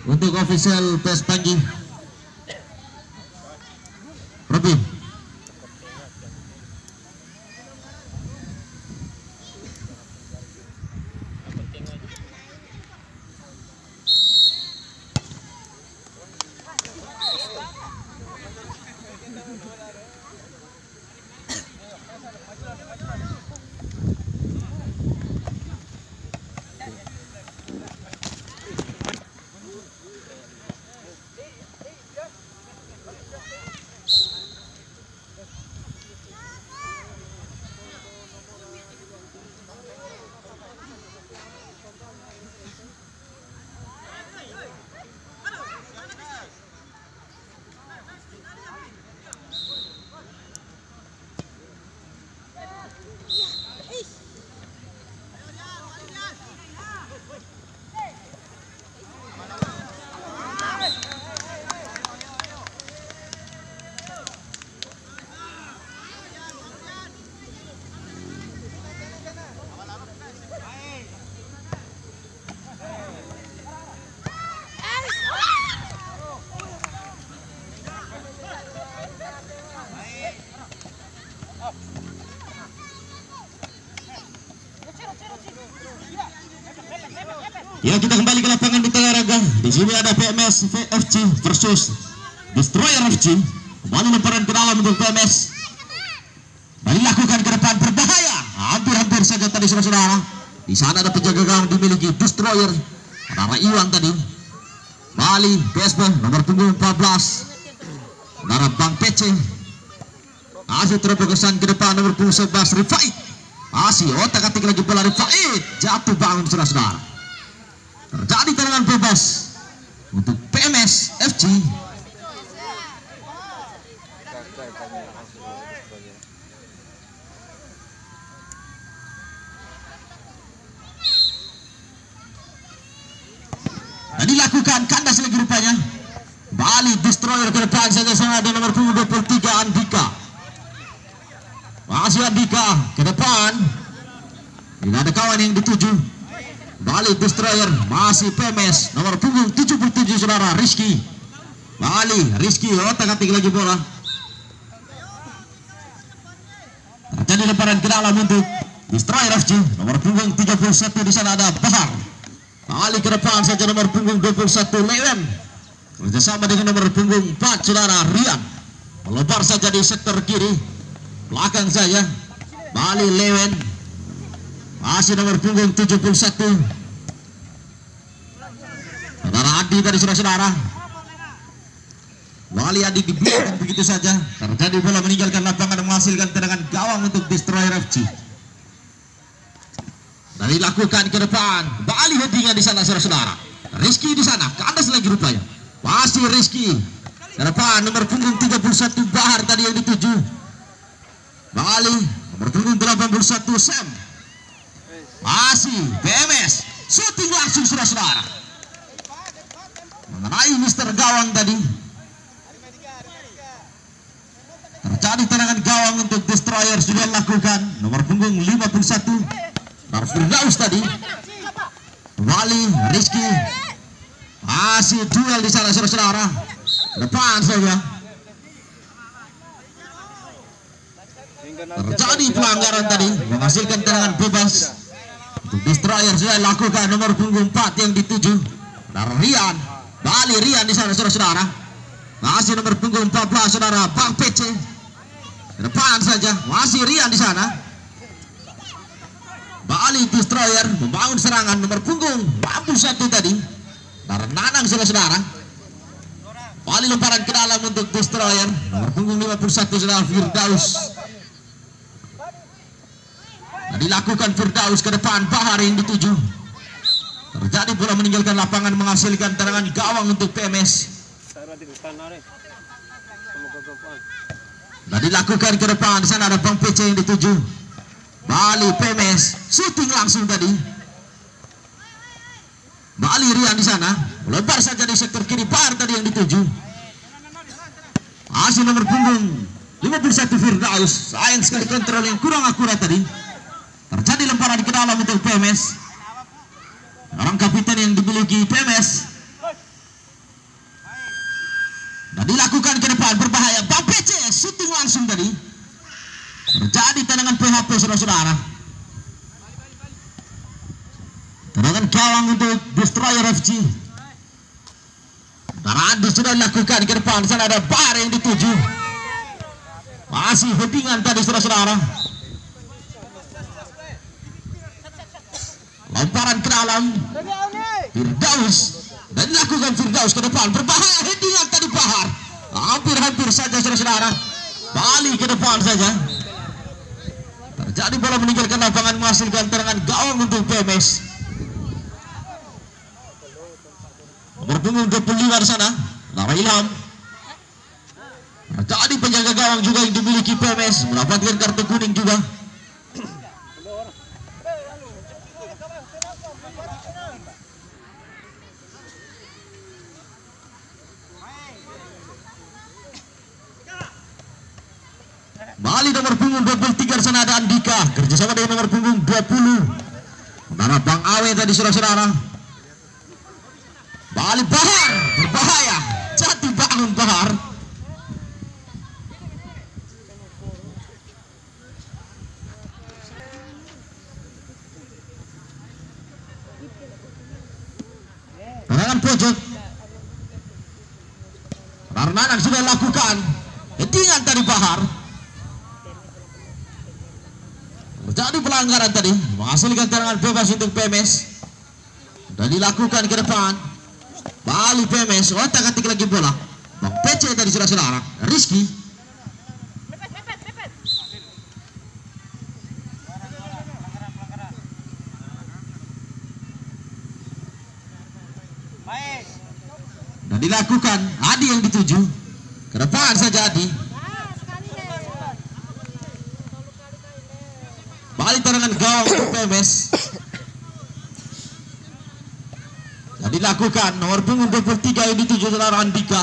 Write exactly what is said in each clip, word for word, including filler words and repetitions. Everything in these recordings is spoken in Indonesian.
untuk official P S Panggi. Robin. Ya, kita kembali ke lapangan di Olahraga. Di sini ada P M S F C versus Destroyer F C. Kembali lemparan ke dalam untuk P M S. Dan dilakukan ke depan, berbahaya. Hampir-hampir saja tadi saudara-saudara. Di sana ada penjaga gawang dimiliki Destroyer. Ada Iwan tadi. Bali P S B nomor punggung empat belas. Saudara Bang P C. Masih terpegesan ke depan nomor punggung sebelas Rifait. Masih otak-atik lagi bola Rifait. Jatuh bangun saudara-saudara. Terjadi tendangan bebas untuk P M S F C. Dan dilakukan kandas lagi rupanya. Bali Destroyer ke depan saja sama ada nomor punggung dua puluh tiga Andika. Masih Andika ke depan. Tidak ada kawan yang dituju. Bali Destroyer masih P M S nomor punggung tujuh puluh tujuh saudara Rizky. Bali Rizky otak-atik lagi bola. Terjadi lemparan ke dalam untuk Destroyer F C nomor punggung tiga puluh satu. Di sana ada Bahar. Bali ke depan saja nomor punggung dua puluh satu Lewen. Kerjasama dengan nomor punggung empat saudara Rian. Melebar saja di sektor kiri. Belakang saja Bali Lewen. Masih nomor punggung tujuh puluh satu saudara Adi tadi saudara-saudara. Bali Adi dibiarkan begitu saja. Terjadi bola meninggalkan lapangan menghasilkan tendangan gawang untuk Destroyer F C. Dan dilakukan ke depan. Bali headingnya di sana saudara-saudara. Rizky di sana kandas lagi rupanya. Masih Rizky ke depan nomor punggung tiga puluh satu Bahar tadi yang dituju. Bali nomor punggung delapan puluh satu Sam. Masih P M S shooting langsung saudara-saudara mengenai Mister Gawang tadi. Terjadi tendangan gawang untuk Destroyer sudah dilakukan nomor punggung lima puluh satu Firdaus tadi. Bali Rizky masih duel di sana saudara-saudara. Depan saja terjadi pelanggaran tadi menghasilkan tendangan bebas. Untuk Destroyer sudah lakukan nomor punggung empat yang dituju dari Rian. Bali Rian di sana saudara-saudara. Masih nomor punggung empat belas saudara Bang P C. Ke depan saja masih Rian di sana. Bali Destroyer membangun serangan nomor punggung empat puluh satu tadi dari Nanang saudara-saudara. Bali lemparan ke dalam untuk Destroyer nomor punggung lima puluh satu saudara Firdaus. Dilakukan Firdaus ke depan Bahar yang dituju. Terjadi bola meninggalkan lapangan menghasilkan tendangan gawang untuk P M S. Dan dilakukan ke depan. Di sana ada Bang P C yang dituju. Bali P M S shooting langsung tadi. Bali Rian di sana melebar saja di sektor kiri. Bahar tadi yang dituju. Masih nomor punggung lima puluh satu Firdaus. Sayang sekali kontrol yang kurang akurat tadi. Terjadi lemparan ke dalam untuk P M S. Orang kapiten yang dimiliki P M S dilakukan ke depan, berbahaya. Bang P C shooting langsung tadi. Terjadi tendangan P H P saudara-saudara. Tendangan gawang untuk Destroyer F C. Daradi sudah dilakukan ke depan. Sana ada Bahar yang dituju. Masih headingan tadi saudara-saudara. Lemparan ke dalam. Firdaus. Dan dilakukan Firdaus ke depan. Berbahaya headingan tadi Bahar. Hampir-hampir saja saudara-saudara. Balik ke depan saja. Terjadi bola meninggalkan lapangan, menghasilkan tendangan gawang untuk P M S. Nomor punggung dua puluh lima di sana, Lara Ilham. Terjadi penjaga gawang juga yang dimiliki P M S, mendapatkan kartu kuning juga. Bali nomor punggung dua puluh tiga di sana ada Andika, kerjasama dengan nomor punggung dua puluh. Saudara Bang Awe tadi saudara-saudara. Bali Bahar, berbahaya, jatuh bangun Bahar. Tendangan pojok. Narnanan sudah lakukan headingan tadi Bahar. Jadi pelanggaran tadi, menghasilkan tendangan bebas untuk P M S. Dan dilakukan ke depan. Bali P M S, otak-atik lagi bola. Bang P C tadi saudara-saudara. Rizky. Dan dilakukan, Adi yang dituju. Ke depan saja Adi. Balik tendangan gawang untuk P M S. Dan dilakukan nomor punggung dua puluh tiga yang dituju saudara Andika.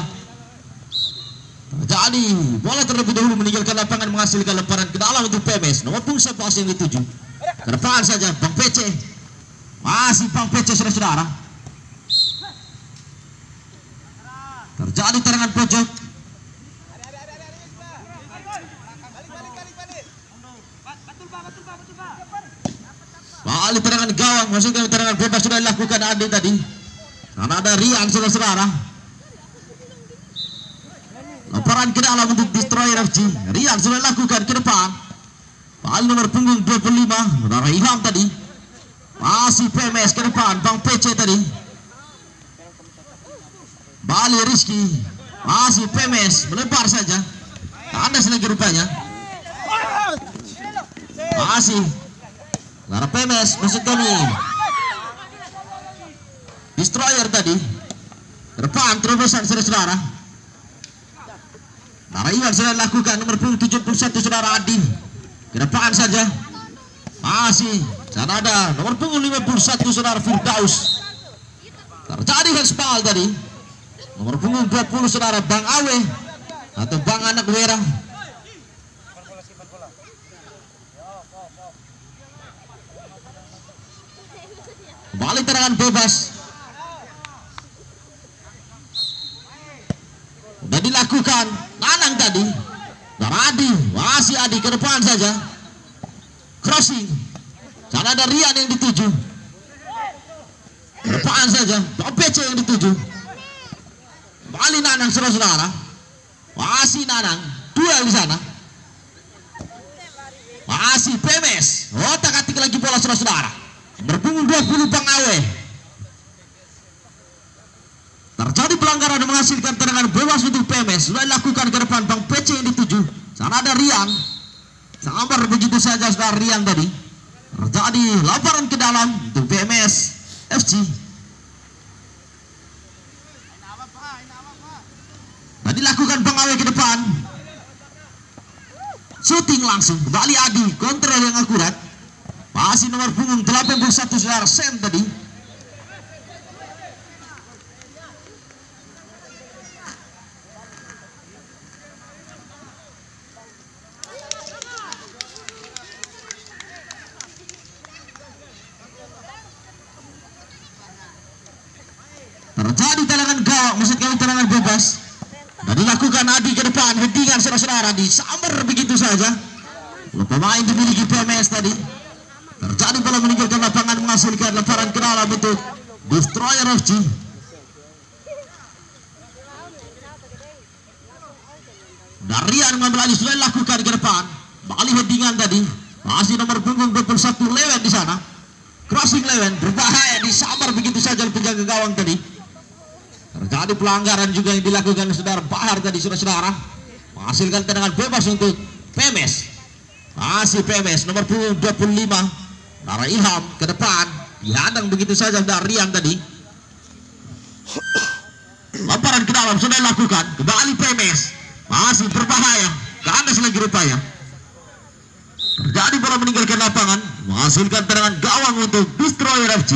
Jadi bola terlebih dahulu meninggalkan lapangan, menghasilkan lemparan ke dalam untuk P M S. Nomor punggung sebelas yang dituju. Ke depan saja Bang P C. Masih Bang P C saudara-saudara. Terjadi tendangan pojok. Balik tendangan gawang, maksudnya tendangan bebas sudah dilakukan Adi tadi. Karena ada Rian saudara-saudara. Lemparan ke dalam untuk Destroyer F C. Rian sudah dilakukan ke depan. Balik nomor punggung dua puluh lima, saudara Ilham tadi. Masih P M S ke depan, Bang P C tadi. Balik Rizky. Masih P M S, melempar saja. Tandas lagi rupanya. Masih Lara P M S, maksud kami Destroyer tadi. Ke depan terobosan saudara-saudara. Lara Iwan sudah lakukan nomor punggung tujuh puluh satu saudara Adi. Ke depan saja. Masih sana ada nomor punggung lima puluh satu saudara Firdaus. Terjadi handball tadi. Nomor punggung dua puluh saudara Bang Awe atau Bang Anak Merah. Balik tendangan bebas. Sudah dilakukan Nanang tadi. Dan Adi, masih Adi ke depan saja. Crossing. Sana ada Rian yang dituju. Ke depan saja. Bang P C yang dituju. Balik Nanang saudara-saudara. Masih Nanang. Duel di sana. Masih P M S. Otak-atik lagi bola saudara-saudara. Berpunggung dua puluh Bang Awe. Terjadi pelanggaran dan menghasilkan tendangan bebas untuk P M S. Sudah dilakukan ke depan Bang P C yang dituju. Sana ada Rian. Sambar begitu saja saudara Rian tadi. Terjadi laporan ke dalam untuk P M S F C. Dan dilakukan Bang Awe ke depan. Shooting langsung. Kembali Adi. Kontrol yang akurat. Masih nomor punggung delapan puluh satu saudara Sam tadi. Terjadi tendangan gawang, maksud kami tendangan bebas. Dan dilakukan Adi ke depan, headingan saudara-saudara disambar begitu saja. Pemain dimiliki P M S tadi. Terjadi bola meninggalkan lapangan menghasilkan lemparan ke dalam untuk Destroyer F C. Darian mengambil alih sudah dilakukan ke depan. Balik headingan tadi. Masih nomor punggung dua puluh satu Lewen di sana. Crossing Lewen berbahaya disambar begitu saja penjaga gawang tadi. Terjadi pelanggaran juga yang dilakukan saudara Bahar tadi saudara-saudara. Menghasilkan tendangan bebas untuk P M S. Masih P M S nomor punggung dua puluh lima Nara Ilham ke depan. Dihadang begitu saja Darian tadi. Lemparan ke dalam sudah dilakukan. Kembali P M S. Masih berbahaya. Kandas lagi rupanya. Terjadi bola meninggalkan lapangan. Menghasilkan tendangan gawang untuk Destroyer F C.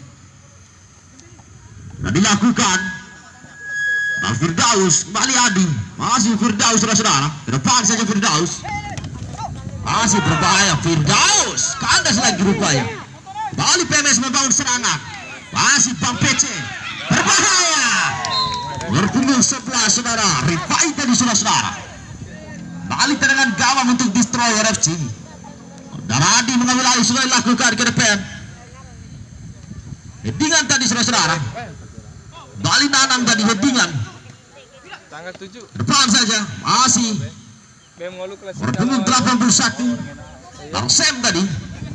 Dan dilakukan Nah, Firdaus kembali Adi. Masih Firdaus saudara-saudara. Ke depan saja Firdaus. Masih berbahaya Firdaus. Kandas lagi rupanya. Bali P M S membangun serangan. Masih Bang P C. Berbahaya. Berpunggung sebelah saudara. Rifai tadi saudara-saudara. Balik tendangan gawang untuk Destroyer F C. Dan Adi mengambil alih sudah dilakukan ke depan. Headingan tadi saudara-saudara. Bali Nanang tadi headingan. Tanggal tujuh. Depan saja masih berpunggung delapan puluh satu Bang Sam tadi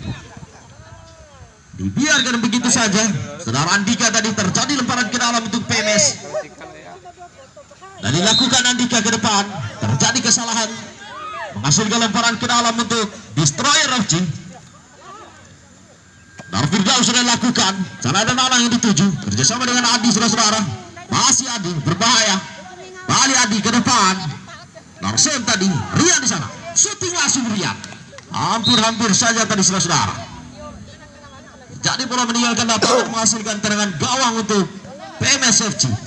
dibiarkan begitu saja. Saudara Andika tadi terjadi lemparan ke dalam untuk P M S dan dilakukan Andika ke depan. Terjadi kesalahan menghasilkan lemparan ke dalam untuk Destroyer F C. Darfirdaus sudah dilakukan. Sana ada Nanang yang dituju kerjasama dengan Adi saudara-saudara. Masih Adi berbahaya. Bali Adi ke depan. Larsen tadi, Rian di sana. Shooting langsung Rian. Hampir-hampir saja tadi saudara-saudara. Jadi bola meninggalkan lapangan menghasilkan tendangan gawang untuk P M S F C.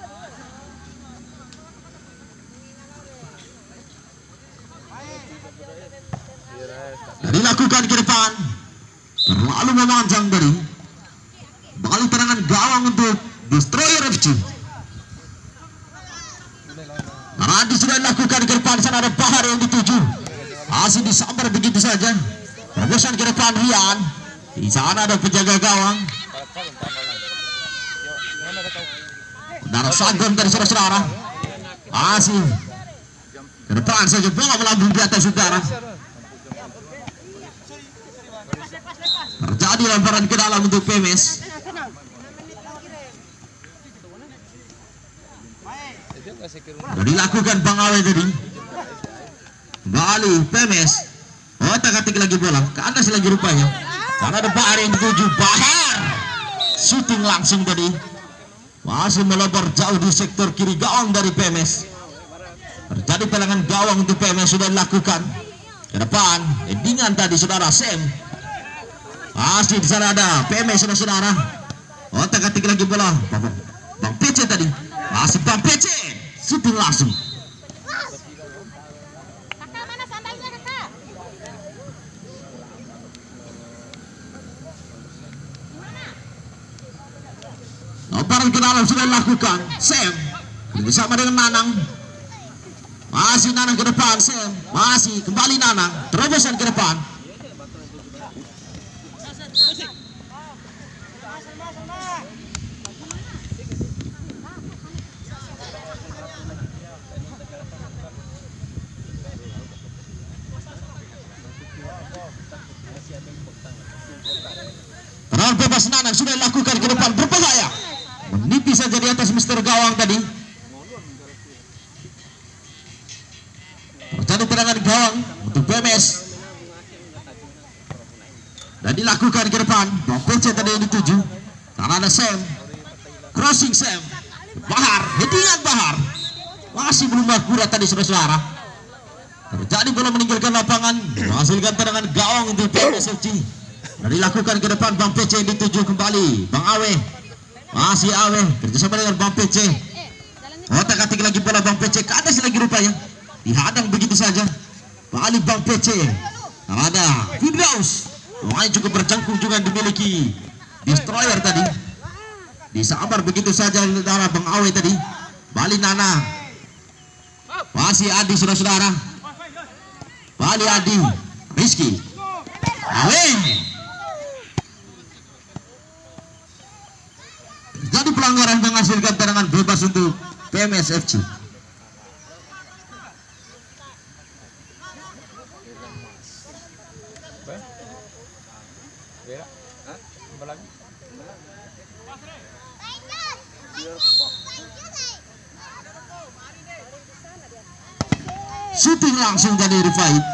Dan dilakukan ke depan. Terlalu memanjang tadi. Balik tendangan gawang untuk Destroyer F C. Adi sudah dilakukan ke depan. Sana ada Bahar yang dituju. Masih disambar begitu saja. Terobosan ke depan Rian. Di sana ada penjaga gawang. Darah Sagom dari saudara-saudara. Masih ke depan saja bola melambung di atas saudara. Terjadi lemparan ke dalam untuk P M S. Dan dilakukan Bang Awe tadi. Kembali P M S. Oh, tak-tak lagi bola. Kandas lagi rupanya. Karena ada Bahar yang dituju. Bahar shooting langsung tadi. Masih melebar jauh di sektor kiri gawang dari P M S. Terjadi pelangan gawang untuk P M S sudah dilakukan. Ke depan, headingan tadi saudara Sam. Masih di sana ada P M S saudara-saudara. Oh, tak-tak lagi bola. Bang P C tadi. Masih Bang P C. Shooting langsung. Kakak mana sandalnya kakak? Lemparan ke dalam sudah dilakukan. Sam bersama dengan Nanang. Masih Nanang ke depan. Sam masih kembali Nanang. Terobosan ke depan. Tendangan bebas Nanang sudah dilakukan ke depan. Berbahaya. Menipis saja di atas Mister Gawang tadi. Terjadi tendangan gawang untuk P M S. Dan dilakukan ke depan. Bang P C tadi yang dituju. Karena ada Sam. Crossing Sam. Bahar. Headingan Bahar. Masih belum akurat tadi saudara-saudara. Terjadi bola meninggalkan lapangan. Menghasilkan tendangan gawang untuk P M S F C. Dan dilakukan ke depan Bang P C yang dituju kembali. Bang Awe. Masih Awe. Kerjasama dengan Bang P C. Otak-atik lagi bola Bang P C. Ke atas lagi rupanya. Dihadang begitu saja. Balik Bang P C. Ada Firdaus. Pemain cukup berjangkung juga dimiliki Destroyer tadi. Disambar begitu saja darah Bang Awe tadi. Balik Nana. Masih Adi saudara-saudara. Bali Adi, Rizky. Awen. Jadi pelanggaran menghasilkan tendangan bebas untuk P M S F C. Shooting langsung dari Rifait.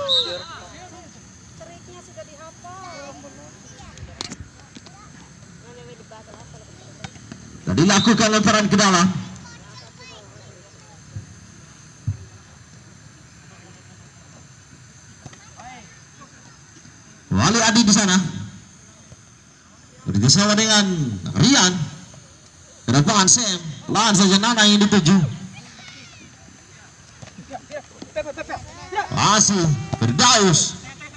Tadi lakukan lemparan ke dalam. Wali Adi di sana bekerjasama dengan Rian. Ke depan Sam, lahan saja Nana yang dituju. Masih Firdaus.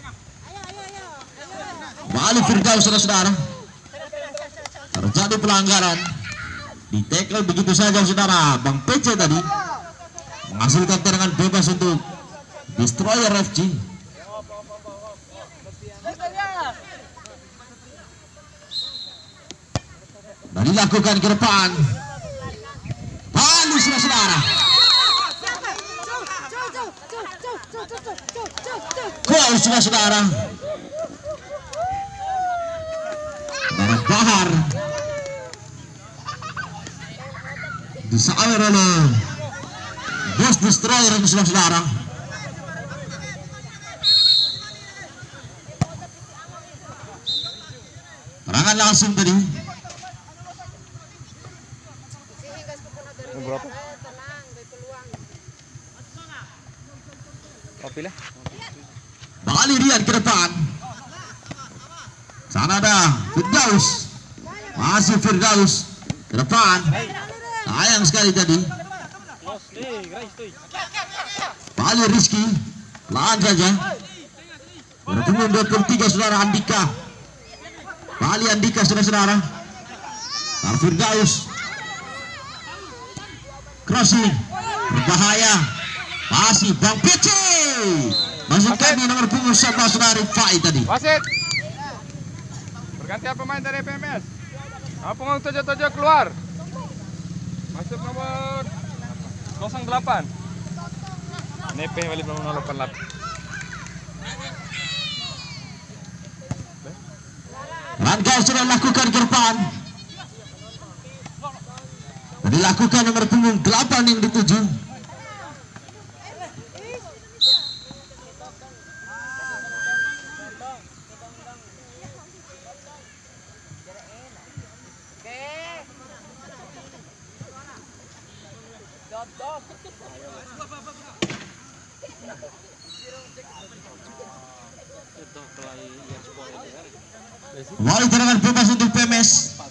Bali Firdaus saudara-saudara. Terjadi pelanggaran. Di tackle begitu saja saudara. Bang P C tadi menghasilkan tendangan bebas untuk Destroyer F C. Dan dilakukan ke depan. Bali saudara-saudara. Gol saudara-saudara. Dari Bahar disawer oleh Bos Destroyer ini saudara-saudara. Serangan langsung tadi. Berapa? Kopi lah. Bali Rian ke depan. Sana ada Firdaus. Masih Firdaus ke depan. Sayang sekali tadi. Bali Rizky. Lahan saja. Bertemu dua puluh tiga saudara Andika. Bali Andika saudara-saudara. Nah, Firdaus. Crossing. Berbahaya. Masih Bang P C. Masuk kami nomor punggung sebelas saudara Rifai tadi. Wasit. Bergantian pemain dari P M S. Nah, punggung tujuh tujuh keluar. Masuk nomor nol delapan. Nepe balik nomor nol delapan. Rangkaian sudah lakukan ke depan. Dilakukan nomor punggung delapan yang dituju. Wali tendangan bebas untuk P M S.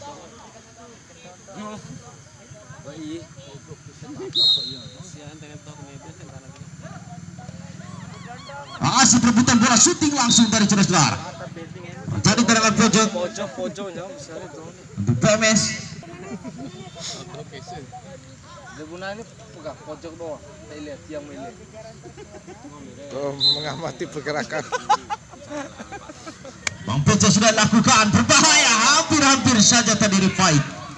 Masih perebutan bola, shooting langsung dari saudara-saudara. Jadi tendangan pojok untuk P M S. Gunanya pegang pojok doang. Saya lihat yang milik. Mengamati pergerakan. Bang P C sudah lakukan, berbahaya, hampir-hampir saja tadi Rifai.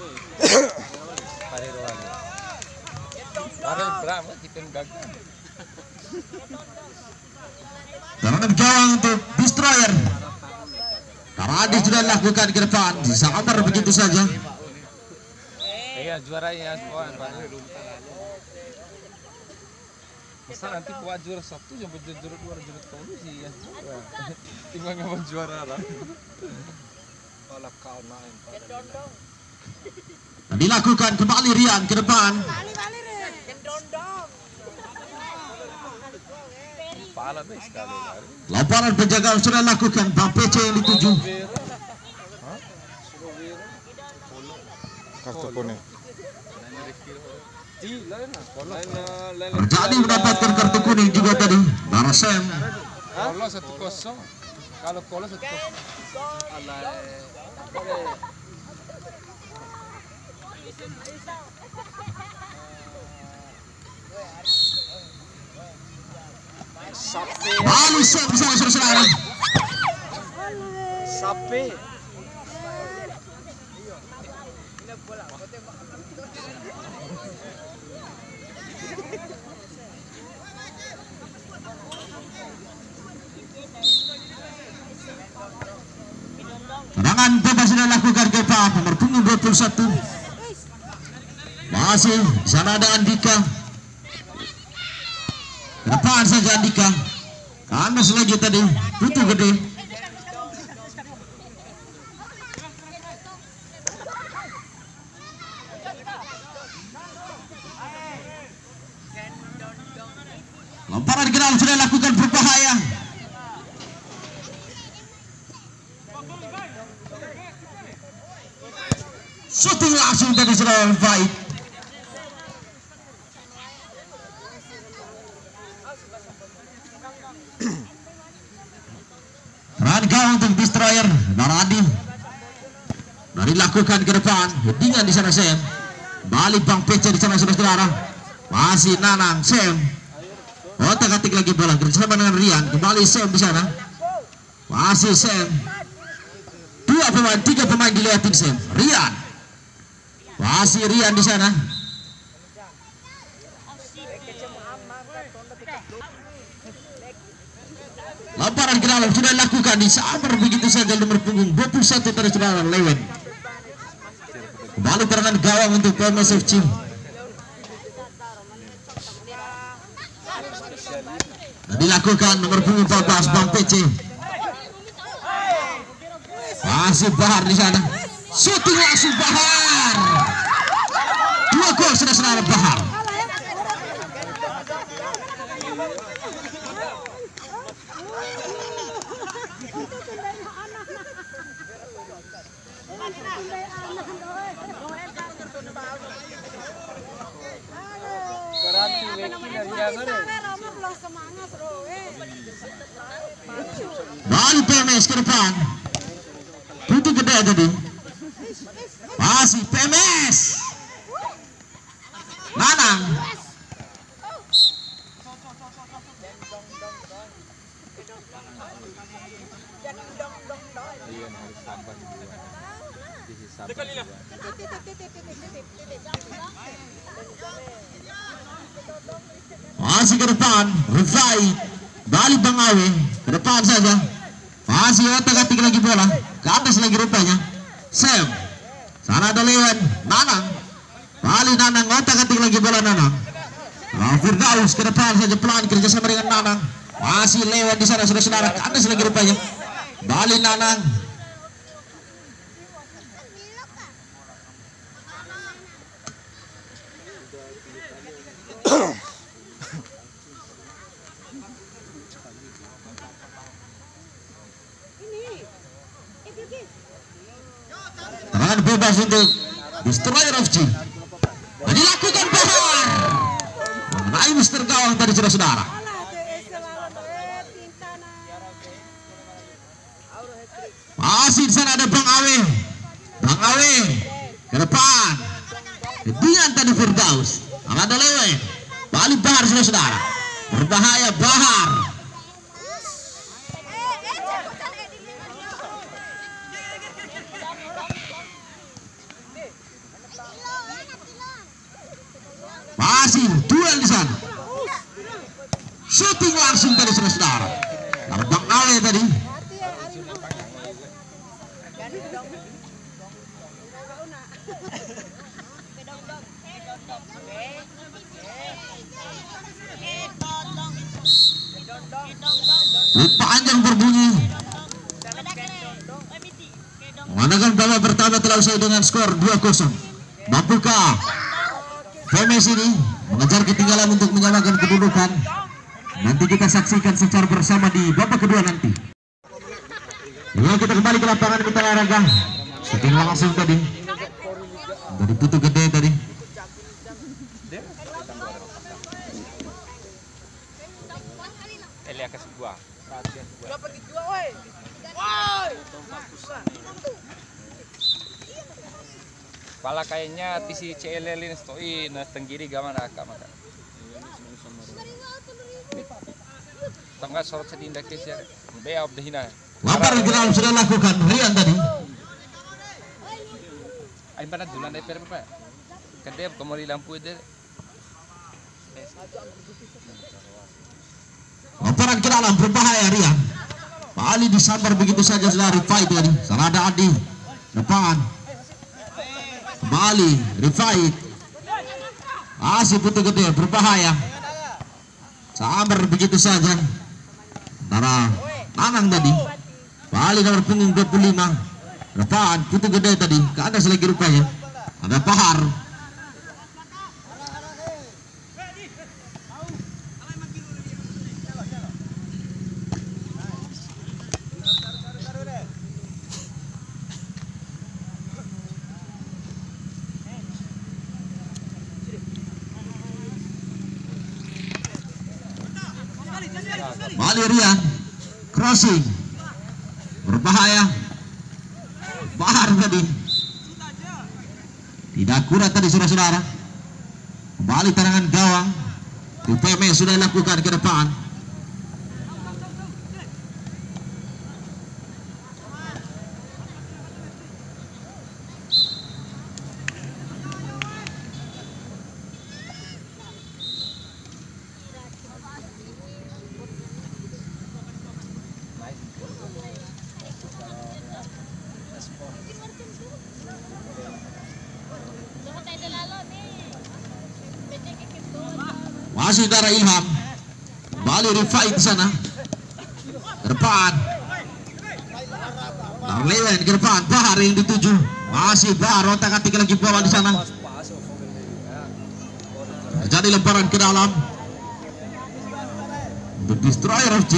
Tendangan gawang untuk Destroyer. Karadi sudah lakukan ke depan, disambar begitu saja. Iya, juaranya sekolah. Masa nanti buat juara satu sampai juara dua juara tahun sih ya. Tinggal nggak juara lah. Kalau kau main. Dilakukan kembali Rian ke depan. Pala deh sekali. Laporan penjagaan sudah lakukan, Bang P C yang dituju. Kartu kuning. Terjadi mendapatkan kartu kuning juga tadi. Darasem. Kalau satu kosong. Kalau kalau satu kosong. Sapi. Lalu set bisa saudara-saudara. Sapi. Tendangan bebas sudah dilakukan ke Pak nomor punggung dua puluh satu. Masih di sana ada Andika. Ke depan saja Andika. Kanas lagi tadi, Putu Gede. Lemparan ke dalam sudah dilakukan berbahaya. Shooting langsung dari serangan baik. Serangan gawang untuk Destroyer Naradi. Dari lakukan ke depan, headingan di sana Sam. Balik Bang Pece di sana saudara-saudara. Masih Nanang Sam. Otak-atik lagi bola bersama dengan Rian. Kembali Sam di sana. Masih Sam. Dua pemain, tiga pemain dilihatin Sam. Rian. Masih Rian di sana. Lemparan ke dalam sudah dilakukan di samar begitu saja nomor punggung dua puluh satu dari saudara Lewen. Kembali serangan gawang untuk P M S F C. Dan dilakukan nomor punggung empat belas Bang P C. Masih Bahar di sana. Shooting langsung Bahar. Dua gol sudah saudara Bahar. Balik P M S ke depan. Putu Gede tadi. Masih P M S. Nanang. Masih ke depan, Rifai. Balik Bang Awe, ke depan saja. Masih otak-atik lagi bola, ke atas lagi rupanya. Sam, sana ada Lewan, Nanang. Balik Nanang, otak-atik lagi bola Nanang. Firdaus ke depan saja pelan kerjasama dengan Nanang. Masih Lewan di sana saudara-saudara, ke atas lagi rupanya. Balik Nanang. Tendangan bebas untuk Destroyer F C. Dan dilakukan Bahar. Mengenai Mister Gawang tadi saudara-saudara. Masih di sana ada Bang Awe. Bang Awe ke depan. Ketinggian tadi Firdaus. Ada Lewe. Balik Bahar saudara-saudara. Berbahaya Bahar. Masih duel di sana. Shooting langsung dari saudara-saudara. Kalau Bang Ale tadi. Panjang berbunyi. Mengandalkan babak pertama telah usai dengan skor dua kosong. Mampukah P M S ini mengejar ketinggalan untuk menyamakan kedudukan? Nanti kita saksikan secara bersama di babak kedua nanti. Ya, kita kembali ke lapangan Mitra Olahraga. Shooting langsung tadi dari Putu Gede tadi. Elia kasih gua. Pala kayaknya T C C L L ini stoin, nah tenggiri gaman akak maka. atau enggak sorot sedinda kes ya. Be of the hina. Lamparan ke dalam sudah lakukan Rian tadi. Ay mana dulan ay pero pa. Kadep komori lampu itu. Lamparan ke dalam berbahaya Rian. Bali disambar begitu saja dari fight tadi. Sarada Adi depan. Kembali refight. Masih putu gede berbahaya. Sambar begitu saja. Antara Nanang tadi. Bali nomor punggung dua puluh lima. Depan putu gede tadi. Ke atas lagi rupanya. Ada Pahar. Bali Rian crossing berbahaya. Bahar tadi tidak kuat tadi saudara-saudara. Kembali tarangan gawang U P M sudah lakukan ke depan. Masih darah Ilham. Bali refight di sana. Ke depan. Darlewen ke depan. Bahar yang dituju. Masih Bahar otak-atik lagi bola di sana. Terjadi lemparan ke dalam. The Destroyer F C.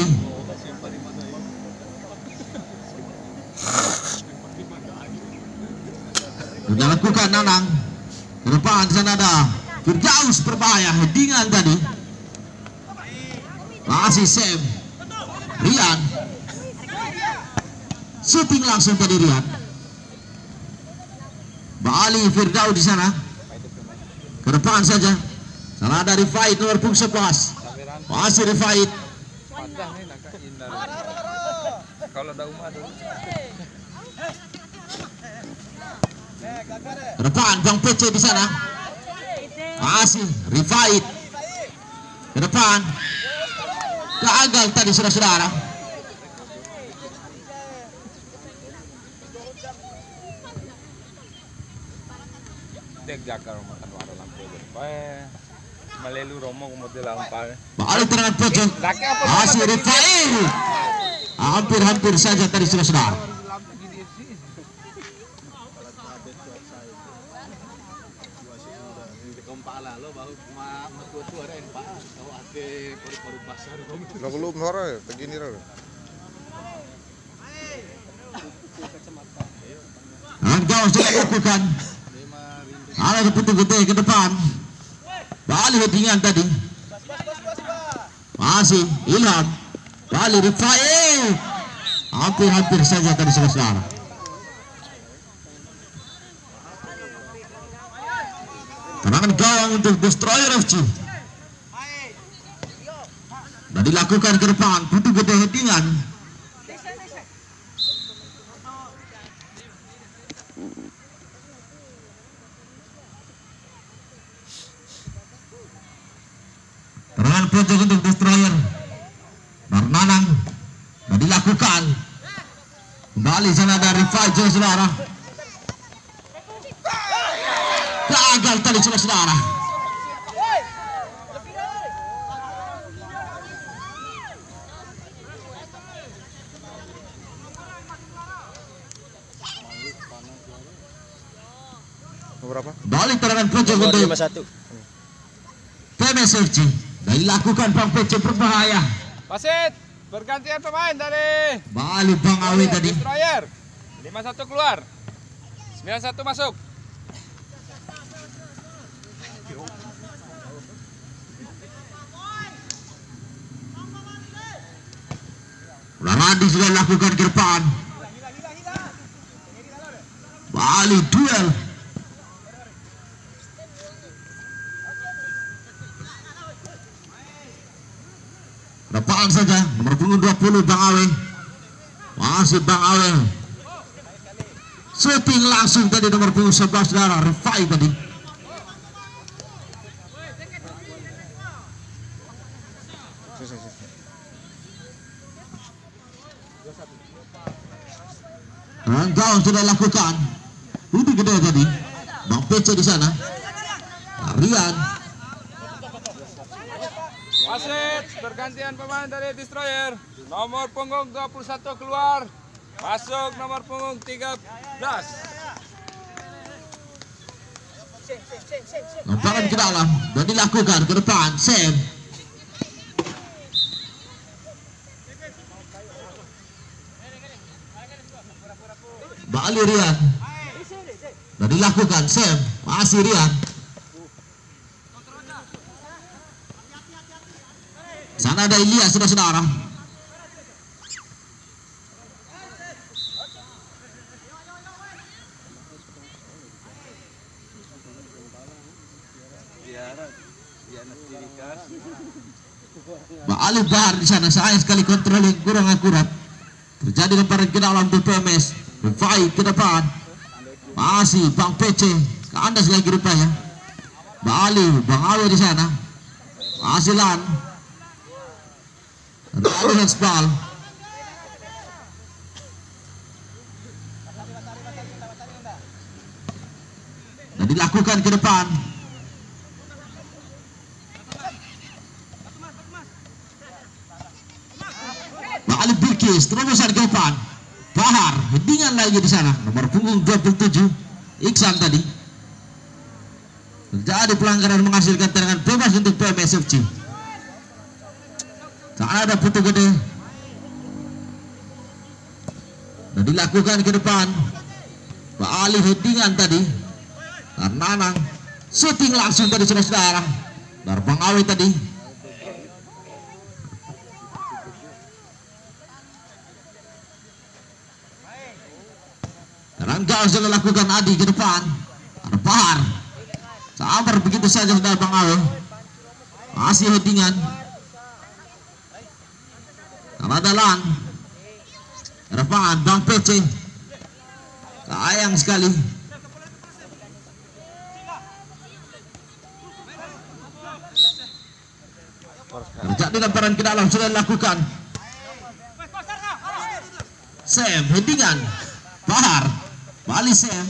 Sudah lakukan Nanang. Ke depan di sana ada Firdaus berbahaya, headingan tadi. Masih save Rian. Shooting langsung tadi Rian. Bali Firdaus di sana. Ke depan saja. Salah dari fight nomor punggung sebelas. Masih di fight. Kalau ada umat Ke depan Bang P C di sana. Masih refight ke depan. Gagal tadi saudara-saudara. dek jakar makan warna lampu itu. Bae malelu romo kumode lampal. Balik dengan pojok. Masih refight. Hampir-hampir saja tadi saudara-saudara. Belum sore, begini lah. Dan gawang sudah lakukan. Ada putu gede ke depan. Bali headingan tadi. Masih Ilham. Bali refight. Hampir-hampir saja tadi saudara. Tendangan gawang untuk Destroyer F C. Dan dilakukan ke depan, putu gede headingan. Tendangan pojok untuk Destroyer. Nanang. Dan dilakukan. Kembali sana dari fight saudara. Gagal tadi saudara. Berapa? Balik terangan pojok untuk lima satu. P M S F C. Dan dilakukan Bang P C berbahaya. Wasit, bergantian pemain dari Balik Bang Awi tadi. Destroyer. lima satu keluar. sembilan satu masuk. Radi sudah lakukan ke depan. Bali duel. Depan saja puluh Bang Awe. Masih Bang Awe. Shooting langsung tadi nomor punggung sebelas saudara Rifai tadi. Rangkau sudah lakukan. Lebih gede tadi. Bang P C di sana. Rian. Wasit bergantian pemain dari Destroyer. Nomor punggung dua puluh satu keluar. Masuk nomor punggung tiga belas. Lemparan ke dalam dan dilakukan ke depan. Sam. Bali Rian. Dan dilakukan Sam. Masih Rian. Sana ada Ilyas saudara-saudara. Mbak Alif Bahar di sana, sayang sekali controlling kurang akurat. Terjadi lemparan ke dalam untuk P M S. Rifai ke depan. Masih Bang P C. Kandas lagi rupanya. Mbak Alif, Bang Awe di sana. Masih Lan. Ada handsball. Dan dilakukan ke depan. Alif Bilkis terobosan ke depan. Bahar headingan lagi di sana. Nomor punggung dua puluh tujuh Iksan tadi. Terjadi pelanggaran menghasilkan tendangan bebas untuk P M S F C. Tak ada putu gede. Dan dilakukan ke depan. Pak Ali headingan tadi. Nanang shooting langsung tadi saudara-saudara. Dari Bang Awe tadi. Rangga sudah lakukan Adi ke depan. Ada Bahar. Sabar begitu saja sudah Bang Awe. Masih headingan. Ada Lan. Depan Bang P C. Sayang sekali. Terjadi lemparan ke dalam sudah dilakukan. Sam headingan. Bahar. Bali Sam.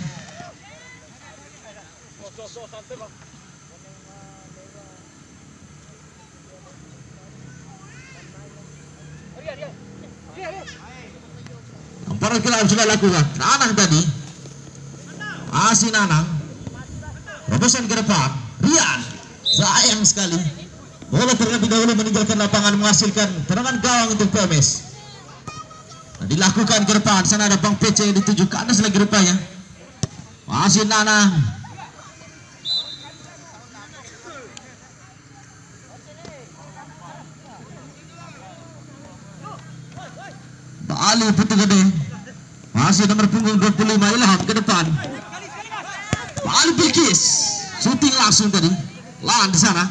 Lemparan ke dalam sudah lakukan. Nanang tadi. Masih Nanang. Terobosan ke depan. Rian. Sayang sekali. Bola terlebih dahulu meninggalkan lapangan menghasilkan tendangan gawang untuk P M S. Nah, dilakukan ke depan. Sana ada Bang P C yang dituju ke atas lagi rupanya. Masih Nanang. Bali putu gede. Masih nomor punggung dua puluh lima Ilham ke depan. Bali Bilkis. Shooting langsung tadi. Lan di sana.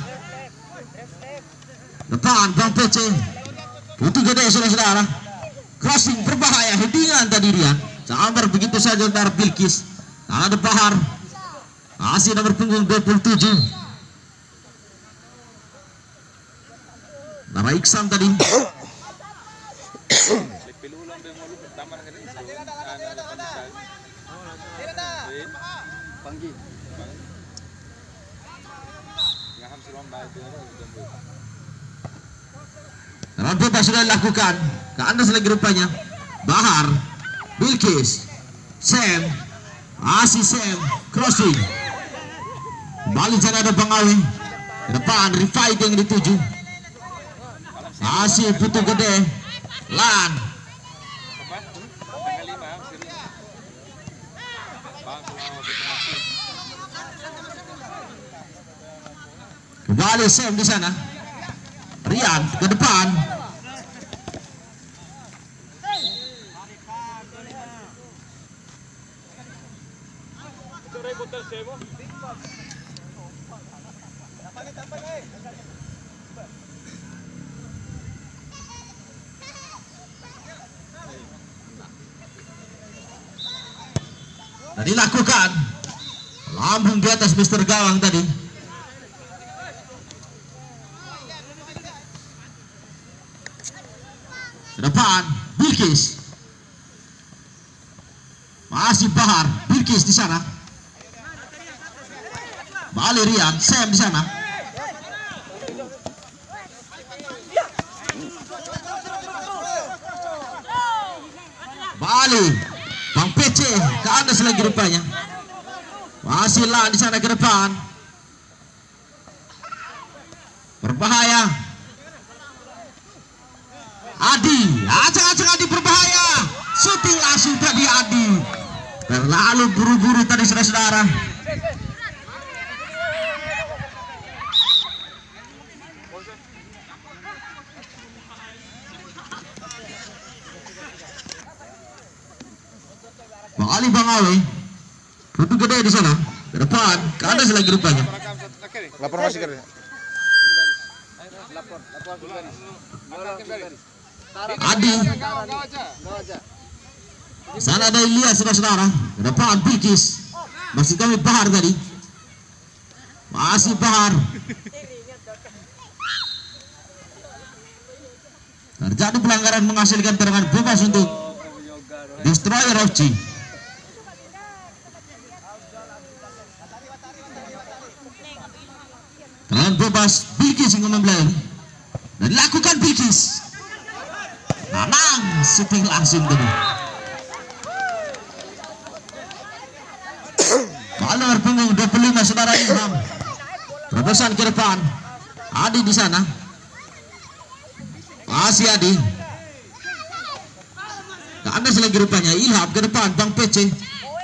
Depan Bang P C. Putu gede saudara-saudara. Crossing berbahaya. Headingan tadi Rian. Sambar begitu saja dari Bilkis. Nah, ada Bahar. Masih nomor punggung dua puluh tujuh. Nama Iksan tadi. Tendangan bebas sudah dilakukan. Ke atas lagi rupanya. Bahar. Bilkis. Sam. Masih Sam. Crossing. Kembali sana ada Bang Awe. Ke depan Rifai yang dituju. Masih putu gede. Lan. Kembali Sam di sana. Rian ke depan. Dan dilakukan lambung di atas Mister Gawang tadi. Ke depan Bilkis. Masih Bahar, Bilkis di sana. Bali Rian, Sam di sana. Bali, Bang P C ke atas lagi rupanya. Masih lah di sana ke depan. Berbahaya. Adi, acak-acak Adi berbahaya. Shooting langsung tadi Adi. Terlalu buru-buru tadi saudara-saudara. Bang Ali Bang Awe, butuh gede di sana. Ke depan, ke atas lagi rupanya. Lapor masih kan? Adi. Sana ada Ilyas saudara-saudara. Ke depan Bilkis. Masih kami Bahar tadi. Masih Bahar. Terjadi pelanggaran menghasilkan tendangan bebas untuk Destroyer F C. Tendangan bebas Bilkis yang membelah dan dilakukan Bilkis. Anang shooting langsung tadi. Bal nomor punggung dua puluh lima saudara Ilham. Terobosan ke depan. Adi di sana. Masih Adi. Ke atas lagi rupanya Ilham ke depan Bang P C.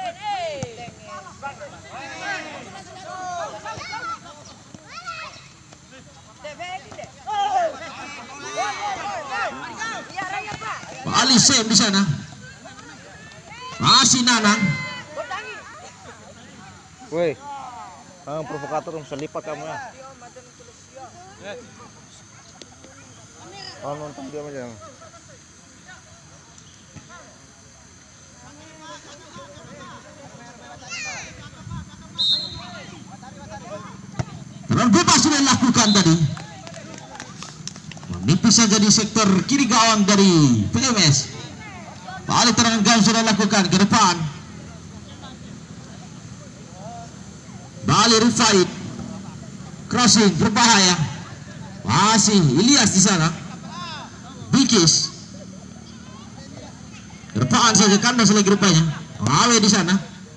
Ali Sem di sana. Masih Nanang. Woi, ang provokator selipat kamu ya. Oh, nonton dia aja. Tendangan bebas sudah dilakukan tadi. Menipis saja di sektor kiri gawang dari P M S. Balik tendangan gawang sudah dilakukan ke depan. Bali Rufait. Crossing berbahaya. Masih Ilyas di sana. Bilkis. Ke depan saja kandas lagi rupanya. Awe di sana.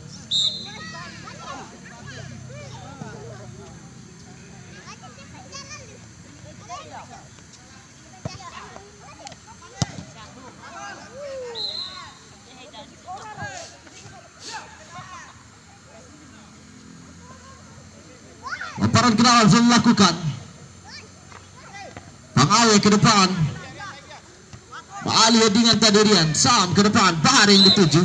Lemparan ke dalam sudah dilakukan. Bang Awe ke depan. Pak Ali dengan Tadirian. Sam ke depan. Bahar yang dituju.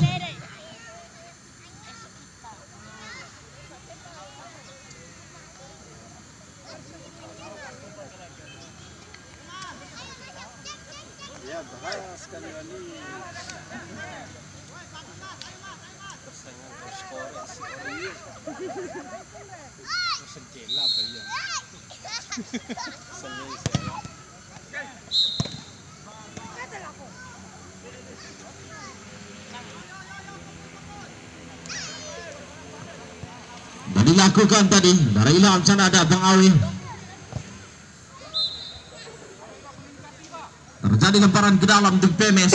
Ya bahaya sekali lagi. Sejela bayan. Dan dilakukan tadi dari Ilham sana ada Bang Awi. Terjadi lemparan ke dalam untuk P M S.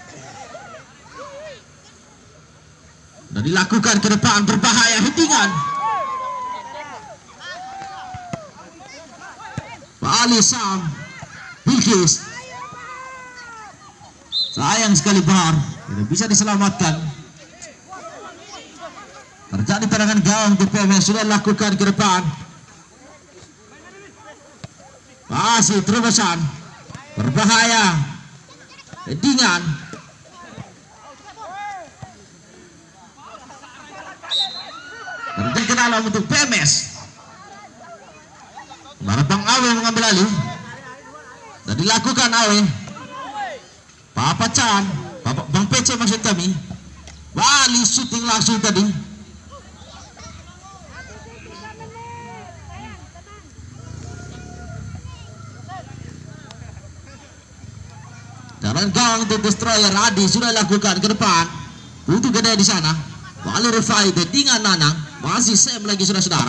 Dan dilakukan ke depan berbahaya hitungan. Pak Ali Sam Bilkis. Sayang sekali Bahar tidak bisa diselamatkan. Terjadi tendangan gawang untuk P M S sudah lakukan ke depan. Masih terobosan berbahaya headingan. Terjadi ke dalam untuk P M S. Bang Awe mengambil alih dan dilakukan Awe. Papa Chan, Papa Bang P C maksud kami. Bali shooting langsung tadi. Jalan gawang untuk destroyer Adi sudah lakukan ke depan. Untuk gede di sana. Bali Rifai dengan Nanang. Masih Sam lagi saudara-saudara.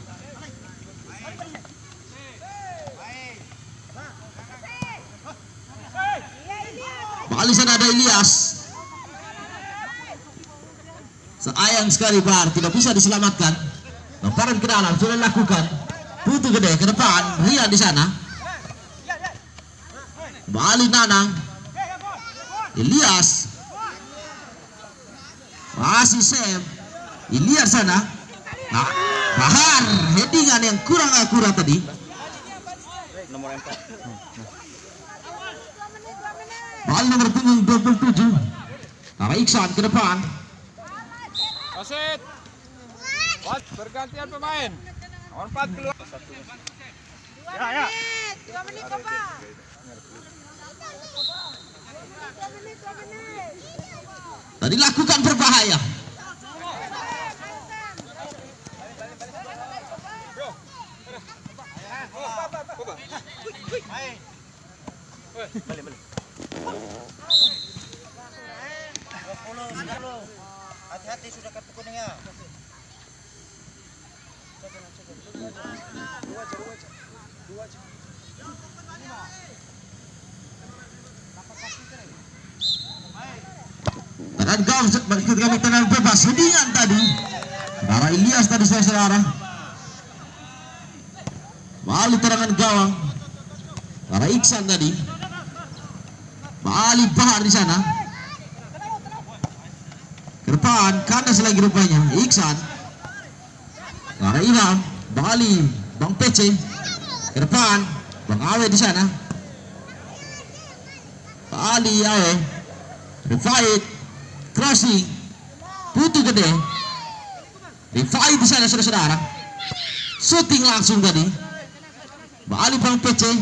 Bali sana ada Ilyas. Sayang sekali Bar, tidak bisa diselamatkan. Lemparan ke dalam sudah lakukan. Putu gede ke depan, Rian di sana. Bali Nanang. Ilyas. Masih Sam. Ilyas sana. Nah, Bahar, headingan yang kurang akurat tadi. Nomor empat. Bali nomor punggung dua puluh tujuh. Tara Iksan ke depan. Wasit. Wat, bergantian pemain. Nomor empat keluar. Ya, ya. Dua menit, Bapak. Tadi lakukan berbahaya. Balik, balik. Hati-hati sudah kartu kuningnya. Tenang gawang maksud kami tenang bebas headingan tadi. Saudara Ilyas tadi saudara. Bali terangan gawang. Saudara Iksan tadi. Bali Bahar di sana. Ke depan kandas lagi rupanya Iksan. Saudara Ilham. Bali Bang P C. Ke depan Bang Awe di sana. Bali Awe. Rifait. Crossing, Putu gede, Rifai di sana saudara-saudara, shooting langsung tadi, Bali Bang P C,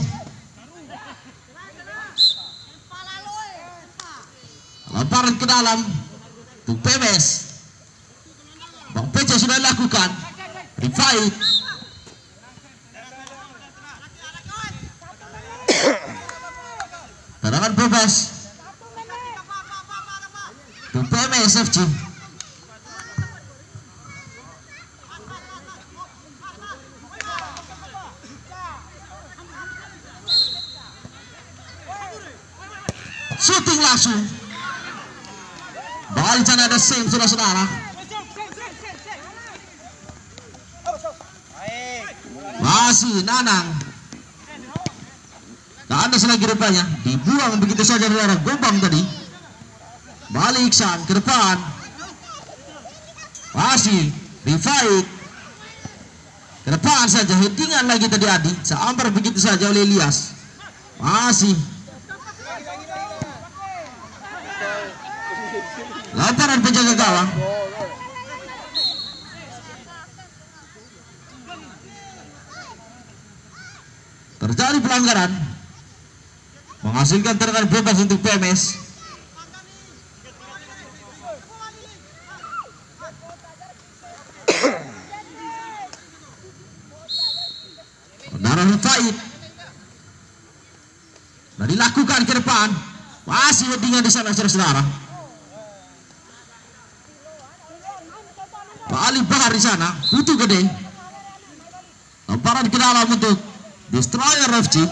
lemparan ke dalam, untuk P M S, Bang P C sudah lakukan, Rifai, tendangan bebas. P M S F C. Shooting langsung. Bali sana ada Sam saudara-saudara. Masih Nanang. Kandas lagi rupanya. Dibuang begitu saja dari arah Gobang tadi. Bali Iksan ke depan. Masih Rifait ke depan saja, headingan lagi tadi Adi, seambar begitu saja oleh Ilyas. Masih lemparan penjaga gawang. Terjadi pelanggaran, menghasilkan tendangan bebas untuk P M S. Saudara Rifait dan dilakukan ke depan, masih headingan di sana saudara. Bali Bahar di sana, Putu gede, lemparan ke dalam untuk Destroyer F C.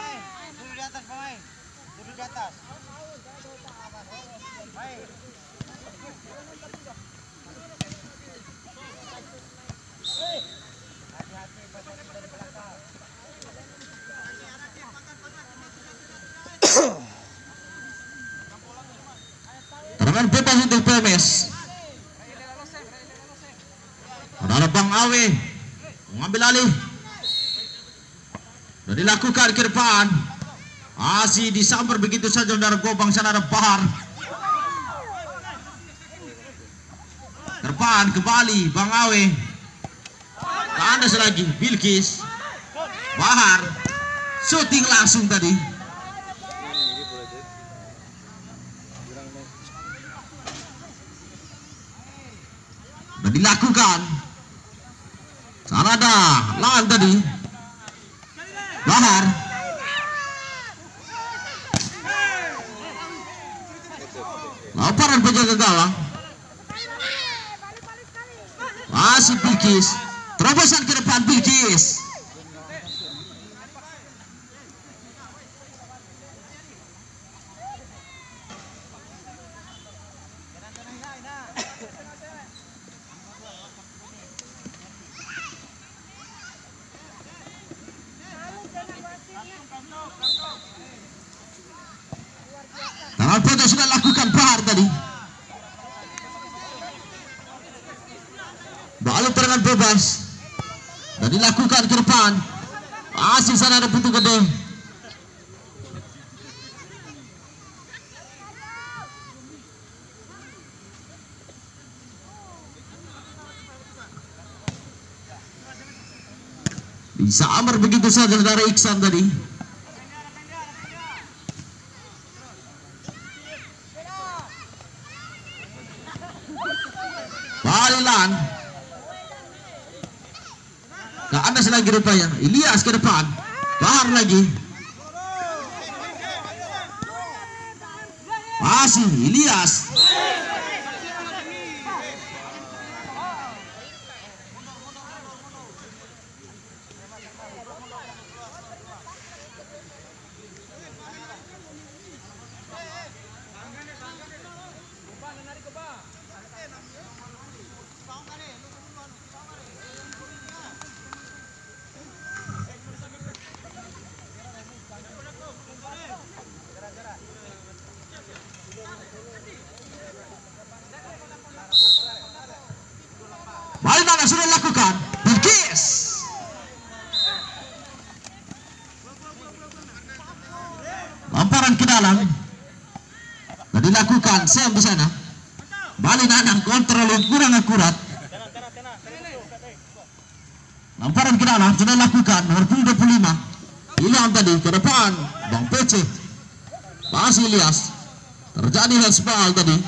Tendangan bebas untuk P M S. Ada Bang Awe mengambil alih dan dilakukan ke depan, masih disambar begitu saja dari Gobang. Sana ada Bahar ke depan, kembali Bang Awe, kandas lagi Bilkis, Bahar shooting langsung tadi. dilakukan. Sana ada lawan tadi. Bahar. Lemparan penjaga gawang. Masih Bilkis. Terobosan ke depan Bilkis. Tangan foto sudah lakukan Bahar tadi. Balik terangan bebas dan dilakukan ke depan. Masih sana ada pintu gede. Disambar begitu saja dari Iksan tadi. Balilan. Gak ada lagi rupanya. Ilyas ke depan. Bahar lagi. Masih Ilyas. Balilan sudah dilakukan. Bilkis. Lemparan ke dalam. Dan dilakukan Sam di sana. Bali Nanang kontrol yang kurang akurat. Lemparan ke dalam sudah dilakukan nomor dua puluh lima. Ilham tadi ke depan Bang P C. Masih Ilyas. Terjadi handsball tadi.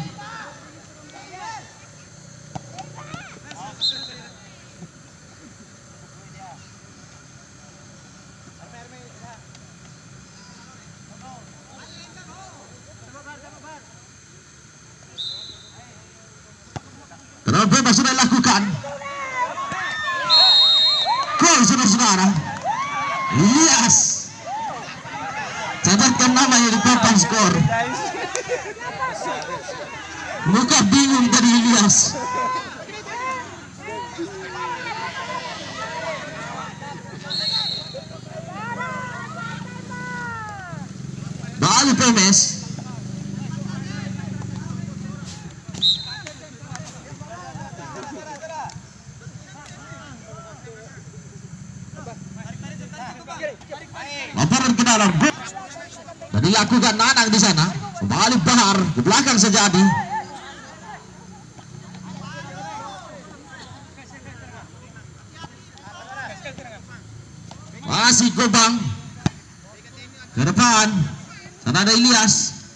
Tenang bebas sudah dilakukan. Gol saudara-saudara. Ilyas. Catatkan namanya di papan skor. Muka bingung tadi Ilyas. Bali P M S. Lemparan ke dalam dan dilakukan Nanang di sana. Kembali Bahar di belakang Sejadi. Masih Gobang ke depan. Sana ada Ilyas.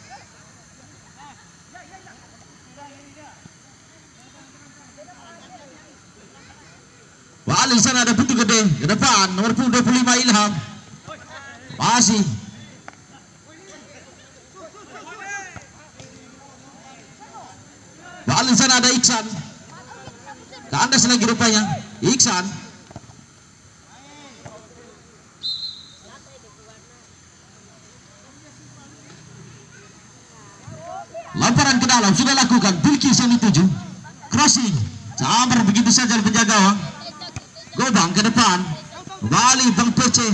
Balik sana ada pintu gede ke depan nomor dua puluh lima Ilham. Masih balik sana ada Iksan. Kandas lagi rupanya Iksan. Lemparan ke dalam sudah lakukan Bilkis yang dituju. Crossing sambar begitu saja penjaga gawang. Gobang ke depan. Kembali Bang P C.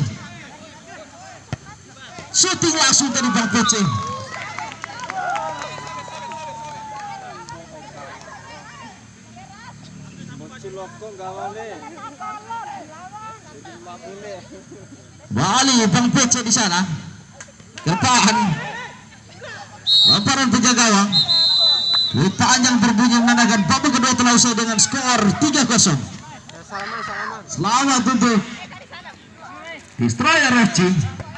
Shooting langsung dari Bang P C. Bali Bang P C di sana. Ke depan. Lemparan penjaga gawang. Panjang berbunyi menandakan babak kedua telah usai dengan skor tiga kosong. Selamat untuk Destroyer F C.